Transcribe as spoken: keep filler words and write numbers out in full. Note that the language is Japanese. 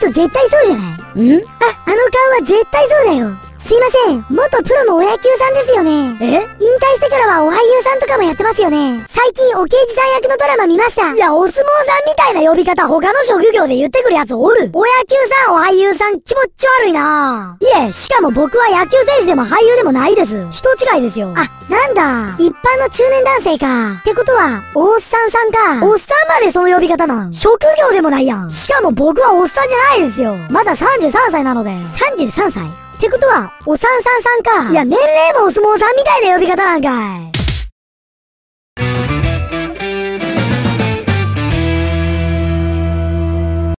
人絶対そうじゃない？ん？あ、あの顔は絶対そうだよ。すいません、元プロのお野球さんですよね。え？引退してからはお俳優さんとかもやってますよね。最近お刑事さん役のドラマ見ました。いや、お相撲さんみたいな呼び方他の職業で言ってくるやつおる？お野球さん、お俳優さん、気持ち悪いなぁ。いえ、しかも僕は野球選手でも俳優でもないです。人違いですよ。あ、なんだ。一般の中年男性か。ってことは、おっさんさんか。おっさんまでその呼び方なん。職業でもないやん。しかも僕はおっさんじゃないですよ。まださんじゅうさんさいなので。さんじゅうさんさいってことは、おさんさんさんか。いや、年齢もお相撲さんみたいな呼び方なんかい。